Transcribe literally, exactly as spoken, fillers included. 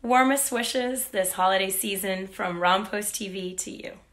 Warmest wishes this holiday season from Rompost T V to you.